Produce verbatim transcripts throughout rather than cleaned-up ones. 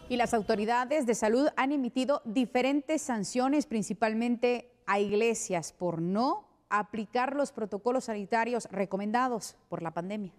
Y las autoridades de salud han emitido diferentes sanciones, principalmente a iglesias, por no aplicar los protocolos sanitarios recomendados por la pandemia.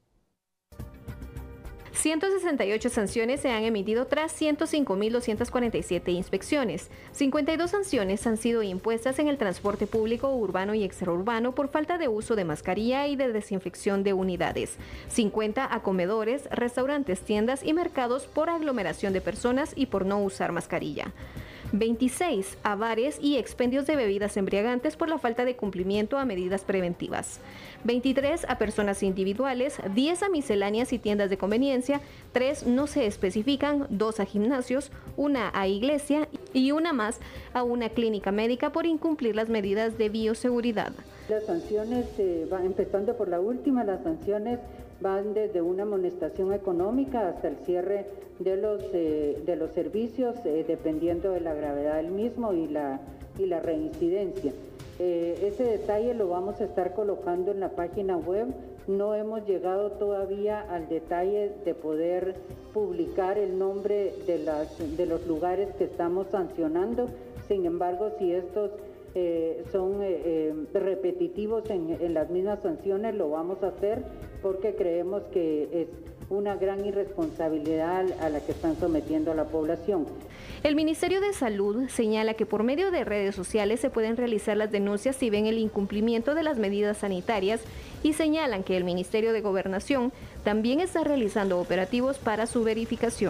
ciento sesenta y ocho sanciones se han emitido tras ciento cinco mil doscientas cuarenta y siete inspecciones. cincuenta y dos sanciones han sido impuestas en el transporte público urbano y extraurbano por falta de uso de mascarilla y de desinfección de unidades. cincuenta a comedores, restaurantes, tiendas y mercados por aglomeración de personas y por no usar mascarilla. veintiséis a bares y expendios de bebidas embriagantes por la falta de cumplimiento a medidas preventivas. veintitrés a personas individuales, diez a misceláneas y tiendas de conveniencia, tres no se especifican, dos a gimnasios, una a iglesia y una más a una clínica médica por incumplir las medidas de bioseguridad. Las sanciones, eh, va, empezando por la última, las sanciones van desde una amonestación económica hasta el cierre de los, eh, de los servicios, eh, dependiendo de la gravedad del mismo y la, y la reincidencia. Eh, ese detalle lo vamos a estar colocando en la página web. No hemos llegado todavía al detalle de poder publicar el nombre de, las, de los lugares que estamos sancionando. Sin embargo, si estos eh, son eh, eh, repetitivos en, en las mismas sanciones, lo vamos a hacer porque creemos que es una gran irresponsabilidad a la que están sometiendo a la población. El Ministerio de Salud señala que por medio de redes sociales se pueden realizar las denuncias si ven el incumplimiento de las medidas sanitarias y señalan que el Ministerio de Gobernación también está realizando operativos para su verificación.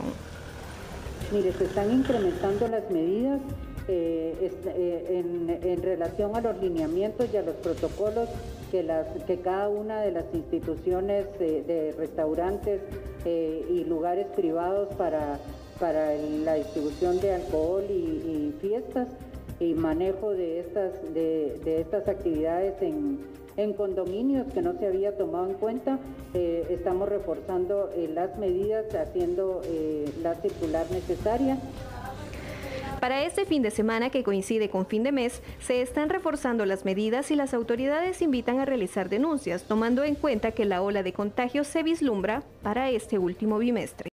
Mire, se están incrementando las medidas eh, eh, en, en relación a los lineamientos y a los protocolos que, las, que cada una de las instituciones eh, de restaurantes eh, y lugares privados para, para la distribución de alcohol y, y fiestas y manejo de estas, de, de estas actividades en, en condominios que no se había tomado en cuenta. Eh, estamos reforzando eh, las medidas, haciendo eh, la circular necesaria. Para este fin de semana, que coincide con fin de mes, se están reforzando las medidas y las autoridades invitan a realizar denuncias, tomando en cuenta que la ola de contagios se vislumbra para este último bimestre.